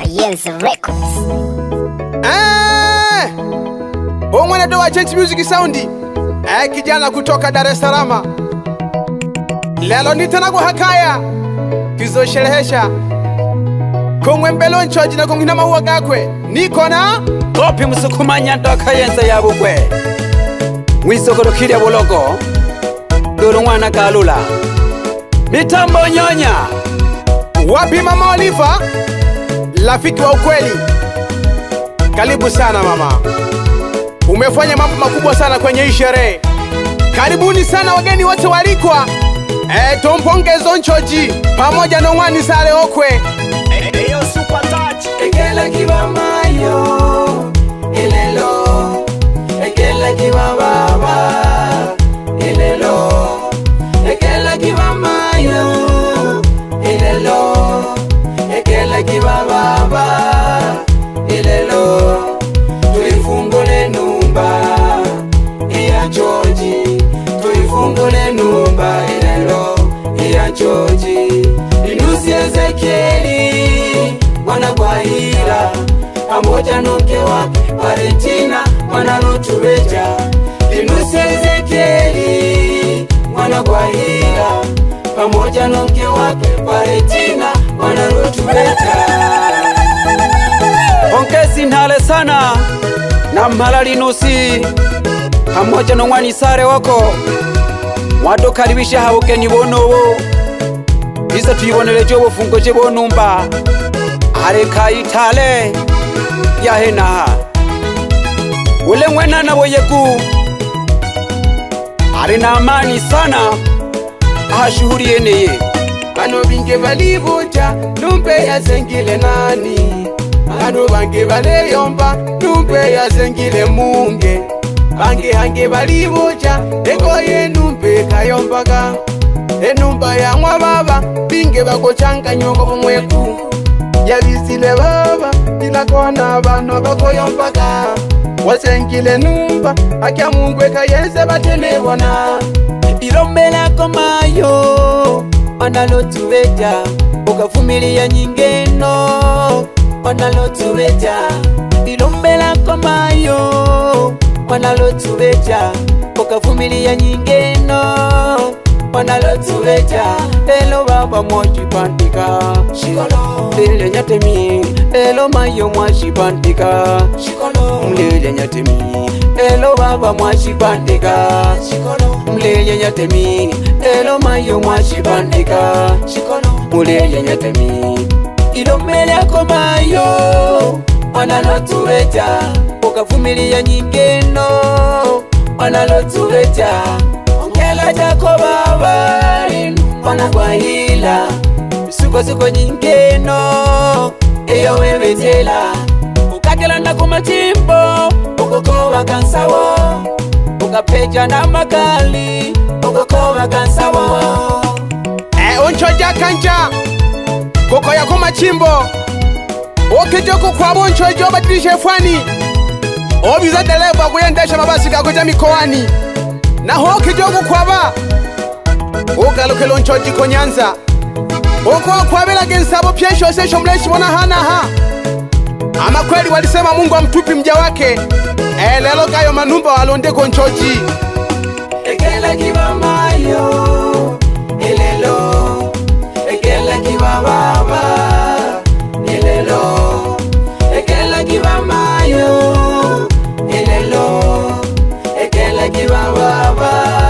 Kayenza Records. Mwana doa Change Music Soundi. Kijana kutoka Dar es Salaam. Lelo nitanago hakaya kizosherehesha Kongwe mbeloncho jina kongina maua gakwe niko na Topi musukumanya ndo Kayenza ya bukwe Mwisokoro kiria bologo Duru mwana kalula Mitambo nyonya Wapi mama Oliva Rafiki wa ukweli. Karibu sana mama. Umefanya mambo makubwa sana kwenye hii sherehe. Karibuni sana wageni wote walikwa. Tompongezo nchoji pamoja na Mwani Sale Okwe. Eyo super touch. Ekela kibamayo Elelo Ekela kibababa Elelo Ekela kibamayo Elelo Ekela kibababa Elelo Tuifungule numba Iya Georgie Tuifungule numba Elelo Iya Georgie Inusi Ezekieli Mwana kwa hila Pamoja nuke wake Valentina Mwana Rutubeja Inusi Ezekieli Mwana kwa hila Pamoja nuke wake Valentina Mwana Rutubeja Onkesi ntale sana Na mhalali nusi Pamoja na Mwani Sale wako Wado karibisha hawukeni bonowo Isa tuyibonele jobo fungo jebo numba Hareka itale Ya henaha Ule mwena na woyeku Harina amani sana Ahashuhuri yeneye Bano binge balibuja Numbe ya zengile nani Bano bange baleyomba Numbe ya zengile munge Bange hange balibuja Ego ye numbe kayombaga Enumba ya mwa baba Binge bako changa nyongo mweku Yabisile baba Ilakona bano bako yombaga Wasengile numba Akia mungwe Kayenza batelebona Irombela komayo Wanalotuweja Ukafumilia nyingeno Wanalotuweja Irombela komayo Wanalotuweja Ukafumilia nyingeno Wanalotuweja Elo baba mwaji pandika Shikolo Mlele nyatemi Elo mayo mwaji pandika Shikolo Mlele nyatemi Elo baba mwaji pandika Shikolo Mlele nyatemi Elo mayo mwaji pandika Shikolo Mlele nyatemi Ilo mbele yako mayo Wanalotuweja Ukafumilia nyingeno Wanalotuweja Ongela jako baba Wana kwa hila Suko nyingeno Eyo wewe tela Ukakela na kumachimbo Ukokowa kansawo Ukapeja na makali Ukokowa kansawo Onchoja kanja Koko ya kumachimbo Okijoko kwa bonchojo badilishe fwani Obiza deleba kuyendesha mabasi kakuja mikoani Na hokijoko kwa ba Ugalukelo onchoji konyanza Oko kwa bela gensabo piensho sesho mleshi wana hana ha Ama kweli walisema Mungu amtupi mja wake Lelo kayo manumba walonde konchoji Ekela kibamayo Elelo Ekela kibababa Elelo Ekela kibamayo Elelo Ekela kibababa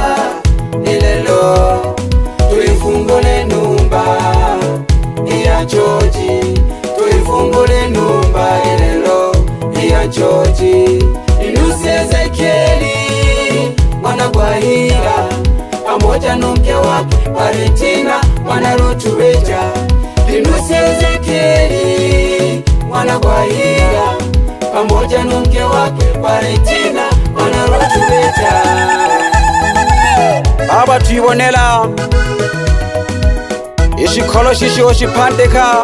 Elelo Tuifungule numba Iya Georgie Tuifungule numba Elelo Iya Georgie Inusi Ezekieli Mwana kwa hila Pamoja nuke wake Valentina Mwana Rutubeja Inusi Ezekieli Mwana kwa hila Pamoja nuke wake Valentina Mwana Rutubeja Aba tuyibonela Ishikolo shishiho shipandeka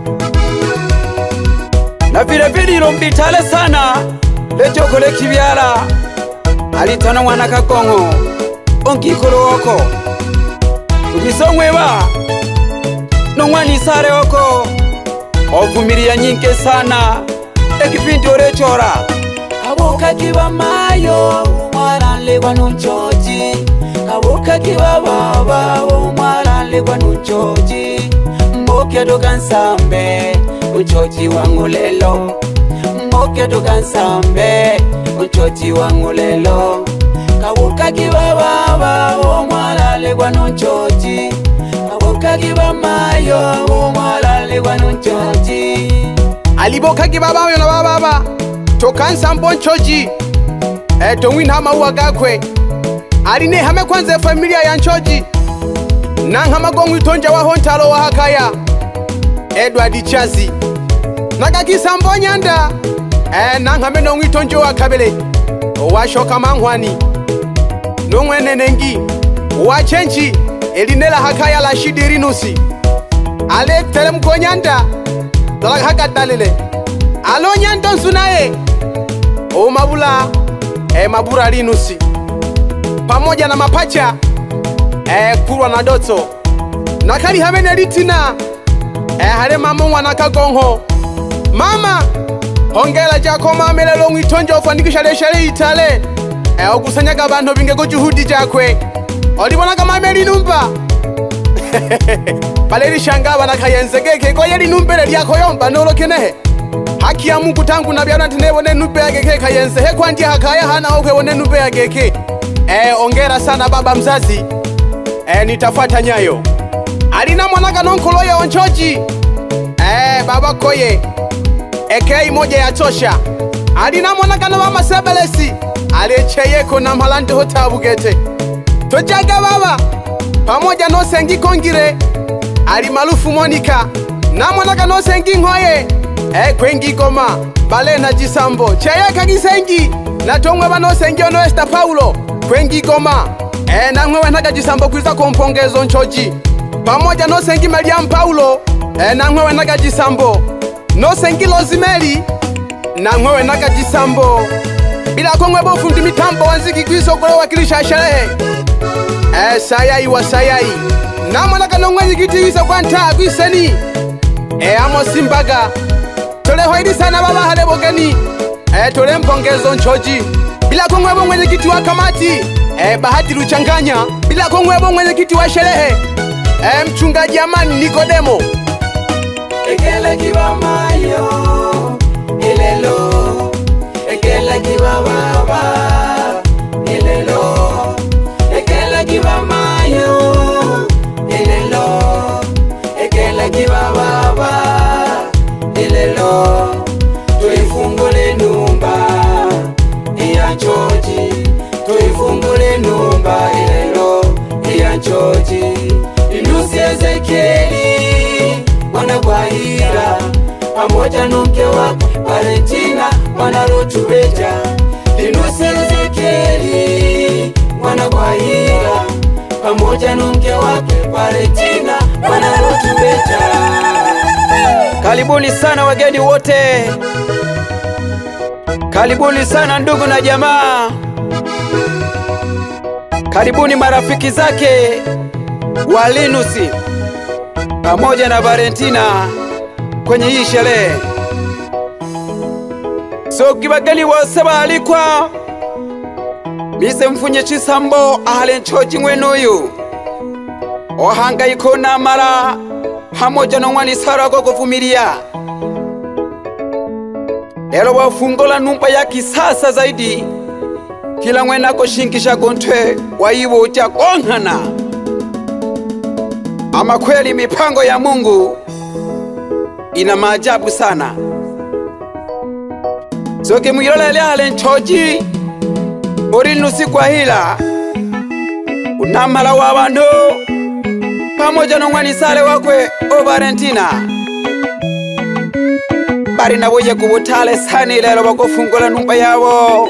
Na vile vile ilombitale sana Lejokole kibyala Alitano mwana kakongo Onkikolo wako Ubisongweba No Mwani Sale wako kuvumilia nyingi sana ekipindi orechora kabuka kiba mayo umwarale kwa nunchoji kabuka kiba baba umwarale kwa nunchoji mboke dokansambe unchoji wangu lelo mboke dokansambe unchoji wangu lelo kabuka kiba baba umwarale kwa nunchoji kabuka kiba mayo umwarale kwa nunchoji aliboka kiba bayo na baba tokansa mbonchoji tongwina maua gakwe aline hame kwanza familia ya nchoji nanghama gongwi tonja wa hontalo wa hakaya Edward Chazi nakakisa mbonyanda nanghame nongwi tonjo wa kabele washoka manghwani nongwene nengi wachenchi elinela hakaya la shidirinusi ale terem konyanda dalak hakatalele alo nyanton sunaye o mabula mabura linusi pamoja na mapacha kurwa na doto nakali hamene litina hale mama mwana kagonho mama hongela jako mamelelo ngwitonja ufanikisha leshale itale okusanyaga abantu binge ko juhudi jakwe olibona kama mameli numba baleri shangaba nakayenzegeke ko yeli numbele lyako yomba nolokenehe haki ya Mungu tangu nabyana tinebone nube yageke kayenze he kwandi hakaya hana okwebone nube yageke ongera sana baba mzazi nitafuata nyayo alina mwanaka nonkolo ya onchoji baba koye ekei moja ya tosha alina mwanaka no mama sebelesi alecheyeko na malando hotabugete tojaga baba pamoja no sengi kongire ali malufu Monica na mwanaka no sengi ngoye kwengi goma bale na jisambo cheyeka gisengi na tongwe bano sengi ono Esther Paulo kwengi goma na ngwe naga jisambo kwiza kompongezo nchoji pamoja no sengi Mariam Paulo na ngwe naga jisambo no sengi Rosemary na ngwe naga jisambo bila kongwe bofundi mitambo wanziki kwizo kule wakilisha sherehe sayai wa sayai na mwanaka no ngwe nyikitiwisa kwa ntaa kwiseni amo simbaga tole hoidi sana baba hale bogeni tole mpongezo nchoji bila kongwebo mwenye kiti wa kamati Bahati Luchanganya bila kongwebo mwenye kiti wa sherehe mchungaji Amani Nikodemo ekele kiba mayo ilelo ekele kiba baba ilelo ekele kiba mayo ilelo ekele kiba baba ilelo tuifungule numba iya nchoji tuifungule numba ilelo iya nchoji Inusi Ezekieli mwana Gwahira pamoja nuke wake Valentina mwana Rotubeja Inusi Ezekieli mwana Gwahira pamoja nuke wake Valentina mwana Rotubeja. Karibuni sana wageni wote, karibuni sana ndugu na jamaa, karibuni marafiki zake wa Linusi pamoja na Valentina kwenye hii sherehe. So kibageni wose balikwa mise mfunye chisambo ahale nchoji mwenoyu ohangayiko namara pamoja no mwani sara kwa kuvumilia. Lelo wafungola numba ya kisasa zaidi kila mwena koshinkisha kontwe waibo cha konghana. Ama kweli mipango ya Mungu ina maajabu sana. Soke mwilole leale nchoji Ori Linusi Gwahira unamala wa bandu pamoja no mwani sale wakwe o Valentina bari naboye kubutale sani lelo bakofungula numba yabo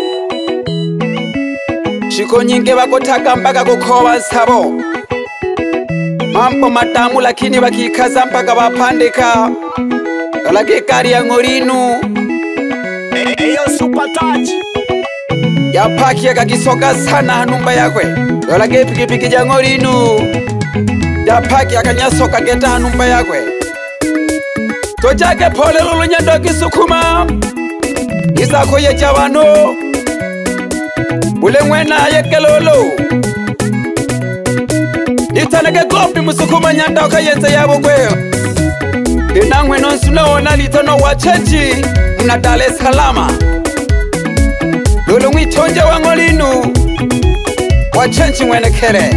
shiko nyinge bakotaga mpaka kukoba nsabo mambo matamu lakini bakikaza mpaka bapandika lagi kari ya ngorinu Eyo super touch ya paki ya kakisoka sana numba yakwe lagi pikipiki ya ngorinu ya paki ya kanyasoka geta numba yakwe tojake pole lulu nyandoki sukuma isako ye chabano ule mwena yekelolo itanege gombi musukuma nyandoka yenze yabo kweyo inangwe nonsunaona litono wachenji mna Dar es Salaam lulu mwitonje wangolinu wachenji mwene kere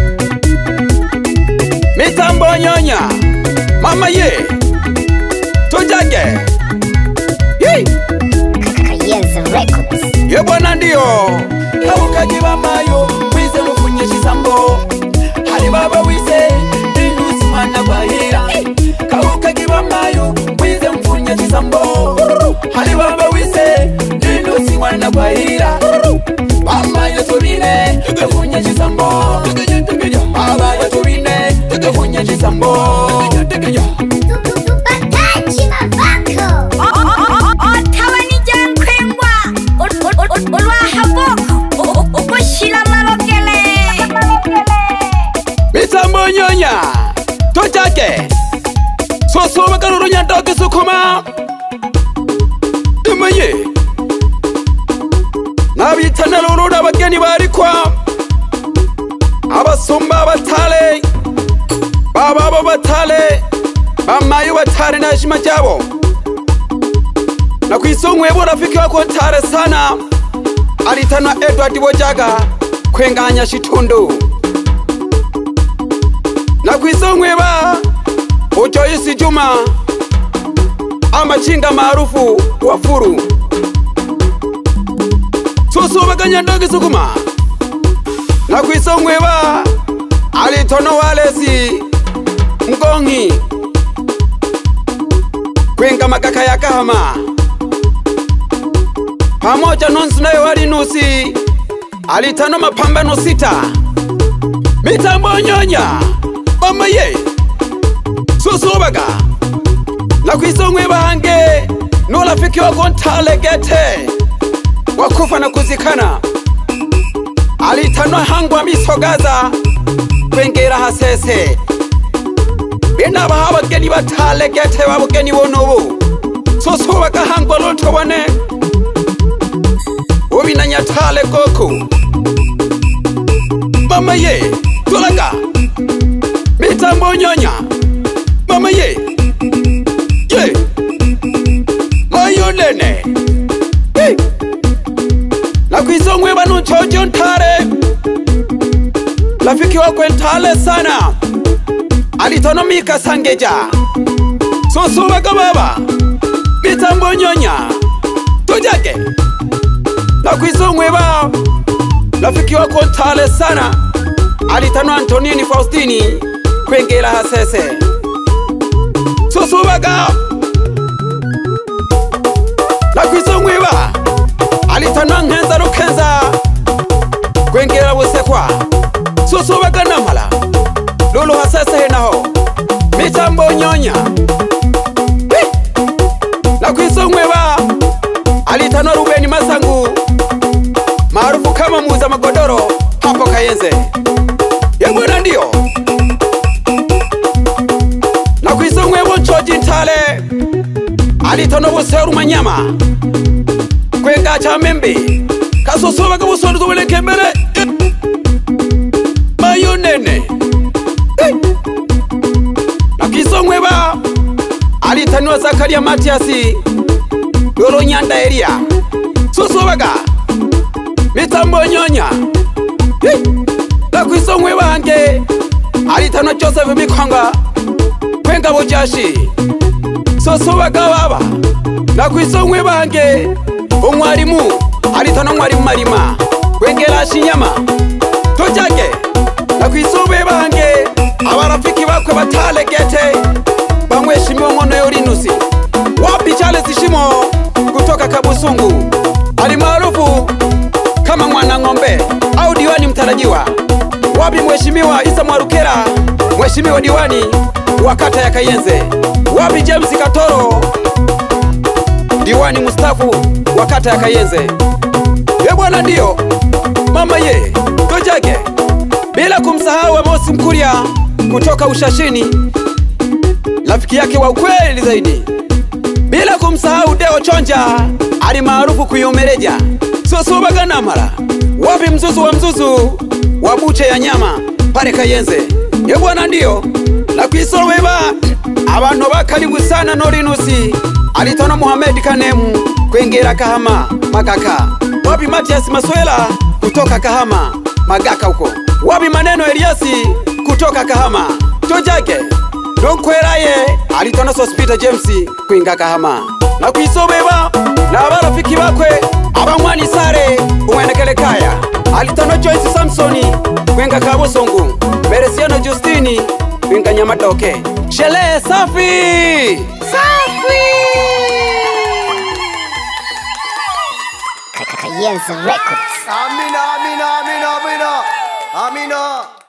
mitambo nyonya mama ye tojage yey Kayenze Records. ye bwana ndio kaukajiba mayo wize mufunye chisambo hali baba wize indusi mwana kwa hira kaukajiba mayo wize mufunye chisambo hali baba wize indusi mwana kwa hira mama yo tubine tufunye chisambo baba yo tubine tufunye chisambo Supatachi mavako. Otawani jankwengwa. Ulwa haboko. Ukoshila malokele. mitambo nyonya tojake sosoba karuru nyandoki sukuma imaye nabitana lulu n'abageni barikwa abasumba batale bababo batale bamayo batale na heshima jabo na kwisongwebo rafiki wako tare sana alitanwa Edward Bojaga kwenganya shitundu na kwisongweba Joyce Juma amachinga maarufu wa Furu sosoba kanyandoki sukuma na kwisongweba alitono walesi Ngongi kwenga makaka ya Kahama pamoja nonsu nayo wali nusi alitano mapambano 6 mitambo nyonya mama ye sosobaga na kwisongwe bange nolafiki wako ntalegete wakufa na kuzikana alitanwa hangwa misogaza kwengera hasese bena bahabageni batalegete babugeni bonobo sosobaga hangwa lotobane ubina nyatale koko mama ye tulaga mitambo nyonya mama ye ye mayonene hey. La kwisongwe banu chojo ntare rafiki wako ntale sana alitonomika sangeja sosobaga baba mitambo nyonya tojake la kwisongwe ba rafiki wako ntale sana alitanwa Antonini Faustini kwengela hasese sosobaga la kwisongwe ba alitanwa Ngenza Rukenza kwengela busekwa sosobaga namala lulu hasese henaho mitambo nyonya hey. La kwisongwe ba alitanwa Rubeni Masangu maarufu kama muuza magodoro hapo Kayenze yebwana ndio na kwisongwe bonchoji ntale alitono buseru manyama kwenga cha membe kasosoba kabusondo tobeleke mbere mayonene hey. Na kwisongwe ba alitanwa Zakaria Matiasi lolo nyanda eria sosobaga mitambo nyonya hey. La kwisongwe bange alitanwa Joseph Mikwanga kwenga bojashi sosobaga baba la kwisongwe bange umwarimu alitanwa mwarimu Marima kwengela Shinyama tojake la kwisongwe bange abarafiki bakwe batalegete bamweshimiwa ngono yorinusi wapi Charles Shimo kutoka Kabusungu alimaarufu kama mwana ng'ombe au diwani mtarajiwa wapi mheshimiwa Isa Mwarukera mheshimiwa diwani wa kata ya Kayenze wapi James Katoro diwani mustafu wa kata ya Kayenze ye bwana ndio mama ye tojage bila kumsahau Amos Mkuria kutoka Ushashini rafiki yake wa ukweli zaidi. Bila kumsahau Deo Chonja, ali maarufu kuyumereja Sosobaga Namara. Wapi mzuzu wa mzuzu wa buche ya nyama pale Kayenze. Ye bwana ndio la kwisolweba abantu bakaribu sana norinusi alitona Muhammad Kanemu kwengera Kahama Magaka. Wapi Matias Maswela kutoka Kahama Magaka huko. Wapi Maneno Eliasi kutoka Kahama Tojage. Donkweraye alitona Sospita James kwinga Kahama. Na kwisobeba na abarafiki bakwe abamwani sare umwenekele kaya alitona Joyce Samsoni kwinga Kabosongu. Meresiano Justini kwinga Nyamatoke. Shele safi Safi! Kayenza Records. Amina, amina, amina, amina. Amina.